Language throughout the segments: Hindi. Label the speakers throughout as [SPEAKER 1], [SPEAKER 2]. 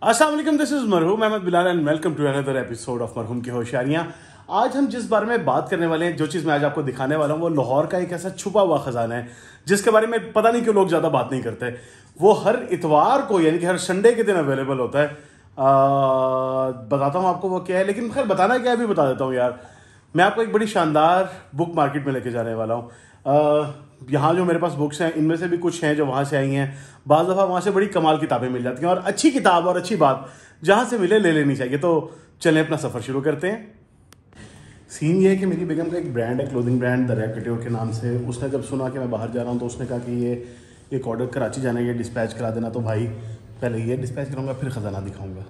[SPEAKER 1] अस्सलाम वालेकुम, this is Marhoom Ahmad Bilal and welcome to another episode of Marhoom की होशियारियाँ। आज हम जिस बारे में बात करने वाले हैं, जो चीज़ मैं आज आपको दिखाने वाला हूँ, वो लाहौर का एक ऐसा छुपा हुआ खजाना है जिसके बारे में पता नहीं क्यों लोग ज़्यादा बात नहीं करते। वो हर इतवार को यानी कि हर संडे के दिन अवेलेबल होता है। बताता हूँ आपको वो क्या है, लेकिन खैर बताना क्या है अभी बता देता हूँ यार। मैं आपको एक बड़ी शानदार बुक मार्केट में लेके जाने वाला हूँ। यहाँ जो मेरे पास बुक्स हैं, इनमें से भी कुछ हैं जो वहाँ से आई हैं। बाज़ दफ़ा वहाँ से बड़ी कमाल किताबें मिल जाती हैं, और अच्छी किताब और अच्छी बात जहाँ से मिले ले लेनी चाहिए। तो चलें अपना सफ़र शुरू करते हैं। सीन ये है कि मेरी बेगम का एक ब्रांड है, क्लोथिंग ब्रांड दरिया कट्योर के नाम से। उसने जब सुना कि मैं बाहर जा रहा हूँ तो उसने कहा कि ये एक ऑर्डर कराची जाना है, ये डिस्पैच करा देना। तो भाई पहले ये डिस्पैच कराऊंगा, फिर ख़जाना दिखाऊंगा।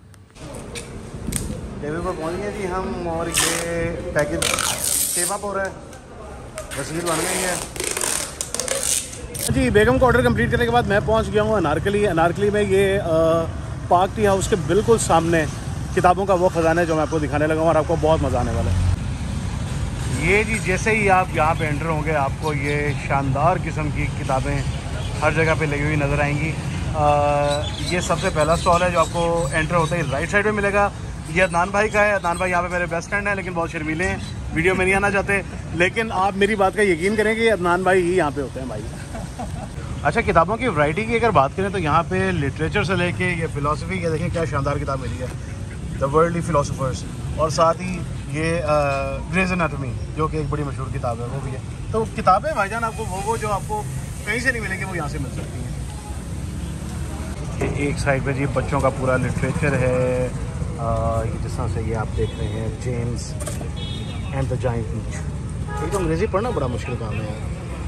[SPEAKER 1] टेबल पर पहुँच गए जी हम, और ये पैकेज सेव अप हो रहा है, रसीद बन गई है जी। बेगम को ऑर्डर कंप्लीट करने के बाद मैं पहुंच गया हूँ अनारकली में। ये पार्क टी हाउस के बिल्कुल सामने किताबों का वो ख़जाना है जो मैं आपको दिखाने लगा हूँ, और आपको बहुत मज़ा आने वाला है। ये जी जैसे ही आप यहाँ पे एंटर होंगे, आपको ये शानदार किस्म की किताबें हर जगह पे लगी हुई नज़र आएंगी। ये सबसे पहला स्टॉल है जो आपको एंटर होते ही राइट साइड में मिलेगा। ये अदनान भाई का है। अदनान भाई यहाँ पे मेरे बेस्ट फ्रेंड हैं, लेकिन बहुत शर्मीले हैं, वीडियो में नहीं आना चाहते। लेकिन आप मेरी बात का यकीन करें कि अदनान भाई ही यहाँ पे होते हैं भाई। अच्छा, किताबों की वैरायटी की अगर बात करें तो यहाँ पे लिटरेचर से लेके ये फ़िलासफ़ी, ये देखें क्या शानदार किताब मिली है, द वर्ल्डली फ़िलासफ़र्स, और साथ ही ये ग्रेज एनाटॉमी जो कि एक बड़ी मशहूर किताब है, वो भी है। तो किताबें भाईजान आपको वो जो आपको कहीं से नहीं मिलेंगी, वो यहाँ से मिल सकती हैं। ये एक साइड पे जी बच्चों का पूरा लिटरेचर है। ये जिस तरह से ये आप देख रहे हैं, James and the giant peach. एक तो अंग्रेज़ी पढ़ना बड़ा मुश्किल काम है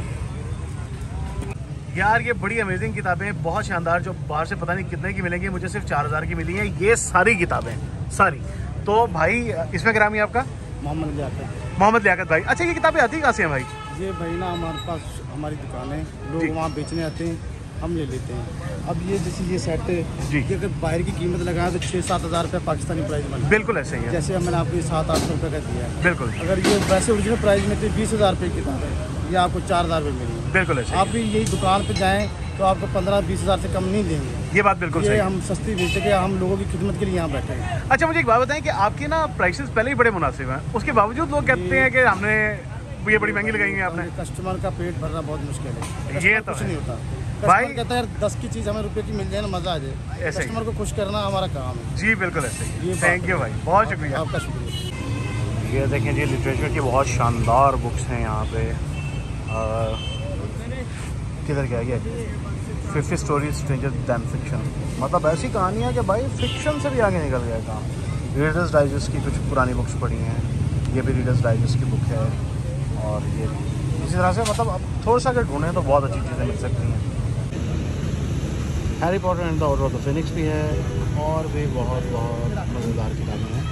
[SPEAKER 1] यार। ये बड़ी अमेजिंग किताबें, बहुत शानदार, जो बाहर से पता नहीं कितने की मिलेंगी, मुझे सिर्फ 4000 की मिली हैं ये सारी किताबें, सारी। तो भाई इसमें क्या नाम है आपका? मोहम्मद लियाकत भाई। अच्छा, ये किताबें आती कहाँ से हैं भाई?
[SPEAKER 2] ये भाई ना हमारे पास हमारी दुकान है, लोग वहाँ बेचने आते हैं, हम ले लेते हैं। अब ये जैसे ये सेट जी, कि अगर बाहर की कीमत लगाए तो 6-7 हज़ार रुपये पाकिस्तानी प्राइस बना।
[SPEAKER 1] बिल्कुल ऐसे ही है,
[SPEAKER 2] जैसे मैंने आपको 700-800 रुपये का दिया है।
[SPEAKER 1] बिल्कुल।
[SPEAKER 2] अगर ये वैसे ओरिजिनल प्राइस में तो 20,000 रुपये की किताब है, ये आपको 4,000 रुपये मिलेगी।
[SPEAKER 1] बिल्कुल ऐसे।
[SPEAKER 2] आप भी यही दुकान पर जाएँ तो आपको 15-20 हज़ार से कम नहीं देंगे।
[SPEAKER 1] ये बात बिल्कुल सही।
[SPEAKER 2] हम सस्ती बेचते हैं, हम लोगों की खिदमत के लिए यहाँ बैठे हैं।
[SPEAKER 1] अच्छा, मुझे एक बात बताएं कि आपके ना प्राइसेस पहले ही बड़े मुनासिब हैं, उसके बावजूद लोग कहते हैं कि हमने ये बड़ी महंगी लगाई है आपने।
[SPEAKER 2] कस्टमर का पेट भरना बहुत मुश्किल है,
[SPEAKER 1] ये तो
[SPEAKER 2] कुछ नहीं होता
[SPEAKER 1] भाई।
[SPEAKER 2] कहता है 10 की चीज़ हमें रुपए की मिल जाए ना, मज़ा आ जाए। कस्टमर को खुश करना हमारा काम है
[SPEAKER 1] जी। बिल्कुल ऐसे ही। थैंक यू भाई, बहुत शुक्रिया
[SPEAKER 2] आपका। शुक्रिया।
[SPEAKER 1] ये देखें जी, लिटरेचर की बहुत शानदार बुक्स हैं यहाँ पे। किधर क्या ये 50 स्टोरीज स्ट्रेंजर दैन फिक्शन, मतलब ऐसी कहानियाँ कि भाई फिक्शन से भी आगे निकल गया काम। रीडर्स डाइजेस्ट की कुछ पुरानी बुक्स पढ़ी हैं, ये भी रीडर्स डाइजेस्ट की बुक है। और ये इसी तरह से, मतलब अब थोड़ा सा अगर ढूंढें तो बहुत अच्छी चीज़ें मिल सकती हैं। Harry Potter and the order of the phoenix भी है, और भी बहुत मज़ेदार किताबें हैं।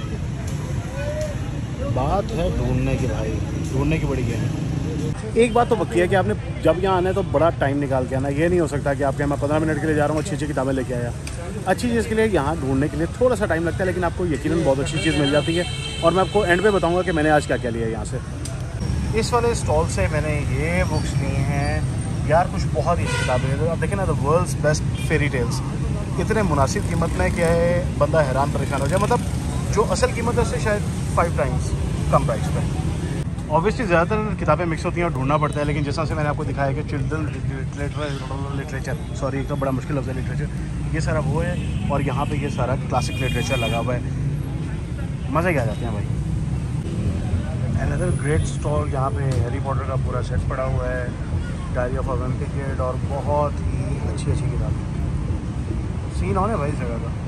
[SPEAKER 1] बात है ढूंढने की भाई, ढूंढने की बड़ी है। एक बात तो पक्की है कि आपने जब यहाँ आना है तो बड़ा टाइम निकाल के आना। ये नहीं हो सकता कि आपके मैं 15 मिनट के लिए जा रहा हूँ, अच्छी किताबें लेके आया। अच्छी चीज़ के लिए यहाँ ढूंढने के लिए थोड़ा सा टाइम लगता है, लेकिन आपको यकीनन बहुत अच्छी चीज़ मिल जाती है। और मैं आपको एंड पे बताऊँगा कि मैंने आज क्या क्या लिया है यहाँ से। इस वाले स्टॉल से मैंने ये बुक्स ली हैं यार, कुछ बहुत ही किताबें हैं। अब देखें ना, the world's best fairy tales, इतने मुनासिब कीमत में क्या है, बंदा हैरान परेशान हो जाए। मतलब जो असल कीमत है उससे शायद 5 टाइम्स कम प्राइस पे। ऑब्वियसली ज़्यादातर किताबें मिक्स होती हैं और ढूंढना पड़ता है, लेकिन जैसा से मैंने आपको दिखाया कि चिल्ड्रन लिटरेचर, सॉरी एक तो बड़ा मुश्किल लफ्ज़ है लिटरेचर, ये सारा वो है। और यहाँ पे ये सारा क्लासिक लिटरेचर लगा हुआ है, मज़े ही आ जाते हैं भाई। अनदर ग्रेट स्टॉल, यहाँ पे हैरी पॉटर का पूरा सेट पड़ा हुआ है, diary of a vampire kid, और बहुत ही अच्छी किताबें। सीन ऑन है भाई इस जगह का।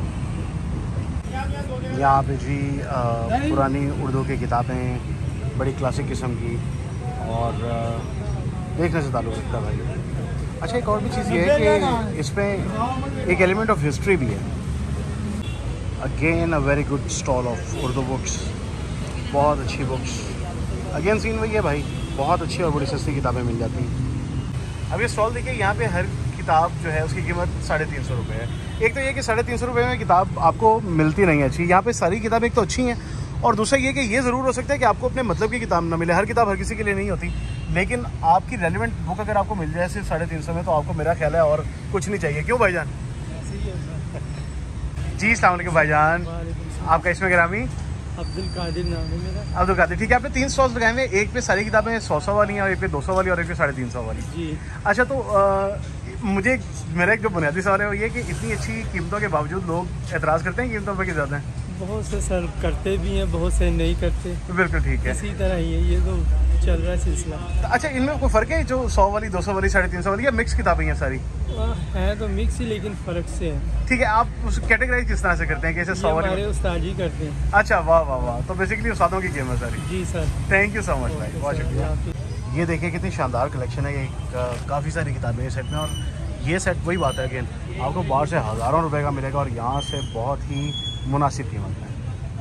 [SPEAKER 1] यहाँ पे जी पुरानी उर्दू की किताबें, बड़ी क्लासिक किस्म की, और देखने से ताल्लुक़ रखता है भाई। अच्छा, एक और भी चीज़ ये है कि इसमें एक एलिमेंट ऑफ हिस्ट्री भी है। Again a very good stall of Urdu books, बहुत अच्छी बुक्स। अगेन सीन वही है भाई, बहुत अच्छी और बड़ी सस्ती किताबें मिल जाती हैं। अब ये स्टॉल देखिए, यहाँ पे हर किताब जो है उसकी कीमत 350 रुपये है। एक तो ये कि 350 रुपये में किताब आपको मिलती नहीं अच्छी। यहाँ पे सारी किताबें एक तो अच्छी हैं, और दूसरा ये कि ये ज़रूर हो सकता है कि आपको अपने मतलब की किताब ना मिले। हर किताब हर किसी के लिए नहीं होती, लेकिन आपकी रेलिवेंट बुक अगर आपको मिल जाए सिर्फ 350 में, तो आपको मेरा ख्याल है और कुछ नहीं चाहिए। क्यों भाईजान? जी अस्सलाम वालेकुम भाईजान, आपका इसमें गिरामी?
[SPEAKER 2] अब्दुल कादिर नाम है मेरा।
[SPEAKER 1] अब्दुल कादिर, ठीक है। आपने 3 स्टॉल्स लगाए हुए हैं, एक पे सारी किताबें 100 वाली हैं और एक पे 200 वाली और एक पे 350 वाली।
[SPEAKER 2] जी।
[SPEAKER 1] अच्छा, तो मुझे मेरा एक जो बुनियादी सवाल है वो ये कि इतनी अच्छी कीमतों के बावजूद लोग एतराज़ करते हैं कीमतों पर कि ज़्यादा हैं?
[SPEAKER 2] बहुत से सर करते भी हैं, बहुत से नहीं करते।
[SPEAKER 1] बिल्कुल ठीक है,
[SPEAKER 2] इसी तरह ही है, ये तो चल रहा है सिलसिला।
[SPEAKER 1] तो अच्छा, इनमें कोई फ़र्क है जो 100 वाली, 200 वाली, 350 वाली, या मिक्स किताबें हैं सारी?
[SPEAKER 2] है तो मिक्स ही, लेकिन फ़र्क से है।
[SPEAKER 1] ठीक है, आप उस कैटेगराइज किस तरह से करते हैं कि जैसे 100 वाली?
[SPEAKER 2] हमारे उस्ताद जी करते हैं।
[SPEAKER 1] अच्छा, वाह वाह वाह, तो बेसिकली उस्तादों की गेम है सारी।
[SPEAKER 2] जी sir,
[SPEAKER 1] thank you so much भाई, बहुत शुक्रिया।
[SPEAKER 2] शुक्रिया।
[SPEAKER 1] ये देखिए कितनी शानदार कलेक्शन है, ये काफ़ी सारी किताबें हैं सेट में। और ये सेट वही बात है कि आपको बाहर से हज़ारों रुपए का मिलेगा और यहाँ से बहुत ही मुनासिब कीमत में।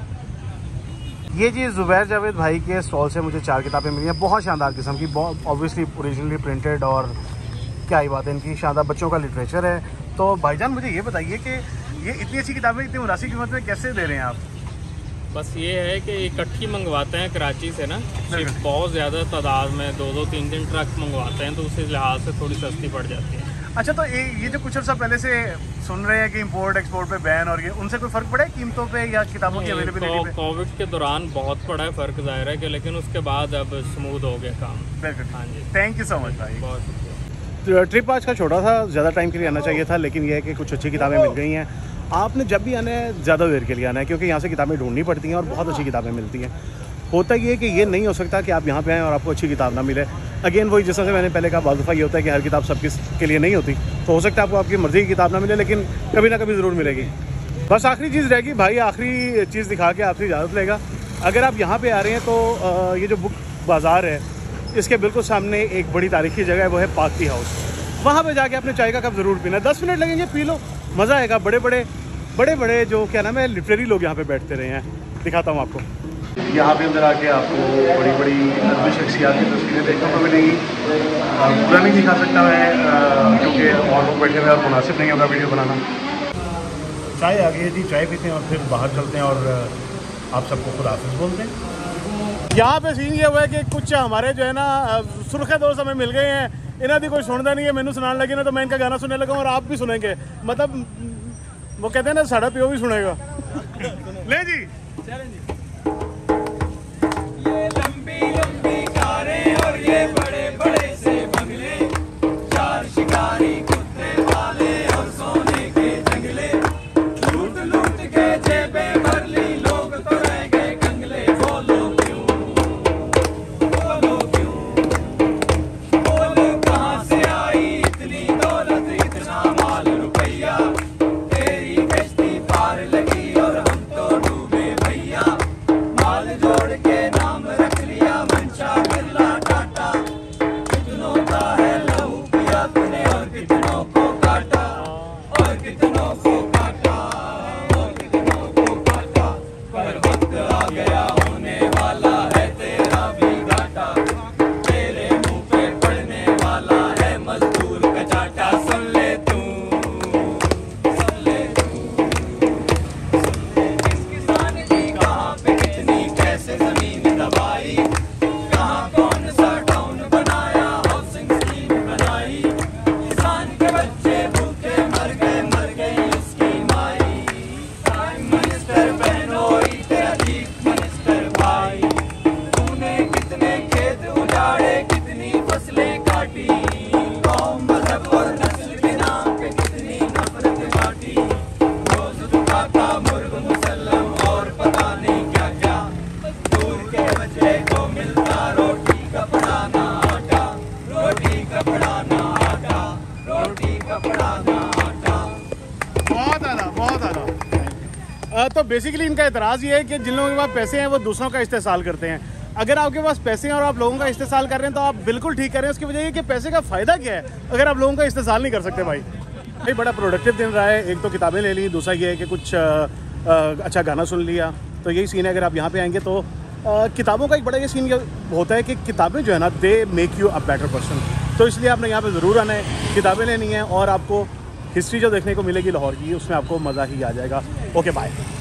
[SPEAKER 1] ये जी ज़ुबैर जावेद भाई के स्टॉल से मुझे 4 किताबें मिली हैं, बहुत शानदार किस्म की, बहुत ऑब्वियसली ओरिजिनली प्रिंटेड, और क्या ही बात है इनकी, शानदार बच्चों का लिटरेचर है। तो भाईजान मुझे ये बताइए कि ये इतनी अच्छी किताबें इतनी मुनासिब कीमत में कैसे दे रहे हैं आप?
[SPEAKER 3] बस ये है कि इकट्ठी मंगवाते हैं कराची से ना, सिर्फ बहुत ज़्यादा तादाद में 2-2, 3-3 ट्रक मंगवाते हैं, तो उस लिहाज से थोड़ी सस्ती पड़ जाती है।
[SPEAKER 1] अच्छा, तो ये जो कुछ अर्सा पहले से सुन रहे हैं कि इंपोर्ट एक्सपोर्ट पे बैन, और ये उनसे कोई फ़र्क पड़ा है कीमतों पे या किताबों की अवेलेबिलिटी पे?
[SPEAKER 3] कोविड के दौरान बहुत पड़ा है फ़र्क, ज़ाहिर है कि, लेकिन उसके बाद अब स्मूथ हो गया काम।
[SPEAKER 1] बिल्कुल।
[SPEAKER 3] हाँ जी,
[SPEAKER 1] थैंक यू सो मच भाई,
[SPEAKER 3] बहुत शुक्रिया।
[SPEAKER 1] ट्रिप आज का छोटा था, ज़्यादा टाइम के लिए आना चाहिए था, लेकिन यह है कि कुछ अच्छी किताबें मिल गई हैं। आपने जब भी आना है ज़्यादा देर के लिए आना है, क्योंकि यहाँ से किताबें ढूंढनी पड़ती हैं और बहुत अच्छी किताबें मिलती हैं। होता ये है कि ये नहीं हो सकता कि आप यहाँ पे आएँ और आपको अच्छी किताब ना मिले। अगेन वही, जैसा से मैंने पहले कहा, बाज़ दफ़ा ये होता है कि हर किताब सबके के लिए नहीं होती, तो हो सकता है आपको आपकी मर्ज़ी की किताब ना मिले, लेकिन कभी ना कभी ज़रूर मिलेगी। बस आखिरी चीज़ रहेगी भाई, आखिरी चीज़ दिखा के आपसे इजाज़त लेगा। अगर आप यहाँ पर आ रहे हैं तो ये जो बुक बाज़ार है, इसके बिल्कुल सामने एक बड़ी तारीखी जगह है, वो है पार्क टी हाउस। वहाँ पे जाके अपने चाय का कप ज़रूर पीना, 10 मिनट लगेंगे, पी लो, मज़ा आएगा। बड़े बड़े जो क्या नाम है लिटरेरी लोग यहाँ पे बैठते रहे हैं, दिखाता हूँ आपको। यहाँ पे अंदर आके आपको बड़ी बड़ी अदबी शख्सियात की तस्वीरें देखने को मिलेगी। पूरा नहीं दिखा सकता मैं क्योंकि और लोग बैठे हुए और मुनासिब नहीं होगा वीडियो बनाना। चाय आ गई है जी, चाय पीते हैं और फिर बाहर चलते हैं और आप सबको खुदा हाफिज़ बोलते हैं। यहाँ पे सीन ये हुआ है कि कुछ हमारे जो है ना सुर्खे दोस्त हमें मिल गए हैं, इन्हें भी कोई सुनता नहीं है, मैनू सुनाने लगे ना, तो मैं इनका गाना सुनने लगा और आप भी सुनेंगे। मतलब वो कहते हैं ना, साढ़ा पियो भी सुनेगा। ले जी,
[SPEAKER 4] ये लंबी लंबी कारें और ये बड़े बड़े से बंगले, 4 शिकारी कुत्ते वाले और सोने के जंगले, लूट लूट के जेबें भर ली, लोग तो रह गए कंगले। बोलो क्यों, बोलो क्यों, बोलो कहाँ से आई इतनी दौलत, इतना माल रुपया, तेरी कश्ती पार लगी और हम तो डूबे भैया, माल जोड़ के नाम रख लिया मंशा बिरला टाटा, कितनों का है लहू पिया तूने और कितनों को काटा, और कितनों को काटा, और कितनों को काटा, पर वक्त आ गया होने वाला है तेरा भी घाटा, तेरे मुंह पे पड़ने वाला है मजदूर का चाटा। सुन ले तू, सुन ले तू, इस किसान की कहाँ पे कितनी कैसे जमीन दबाई, कहाँ कौन सा टाउन बनाया, हाउसिंग स्कीम बनाई, किसान के बच्चे भूखे मर गई उसकी माई, प्राइम मिनिस्टर बहनोई तेरा चीफ मिनिस्टर भाई, तूने कितने खेत उजाड़े, कितनी फसलें काटी, कौम मजहब और नस्ल के नाम पे कितनी नफरत बांटी, रोज दुखाता मुर्ग मुसल्लम और पता नहीं क्या क्या, दूर के बच्चे को मिलता रोटी कपड़ा ना आटा, रोटी कपड़ा ना आटा, रोटी कपड़ा ना आटा।
[SPEAKER 1] बहुत आला, बहुत आला। तो बेसिकली इनका एतराज़ ये है कि जिन लोगों के पास पैसे हैं वो दूसरों का इस्तेसाल करते हैं। अगर आपके पास पैसे हैं और आप लोगों का इस्तेसाल कर रहे हैं तो आप बिल्कुल ठीक कर रहे हैं। उसकी वजह ये कि पैसे का फ़ायदा क्या है अगर आप लोगों का इस्तेसाल नहीं कर सकते। भाई बड़ा प्रोडक्टिव दिन रहा है। एक तो किताबें ले ली, दूसरा ये है कि कुछ अच्छा गाना सुन लिया। तो यही सीन है, अगर आप यहाँ पे आएंगे तो किताबों का एक बड़ा ये सीन होता है कि किताबें जो है ना, they make you a better person. तो इसलिए आपने यहाँ पे ज़रूर आना है, किताबें लेनी है और आपको हिस्ट्री जो देखने को मिलेगी लाहौर की, उसमें आपको मज़ा ही आ जाएगा। Okay bye.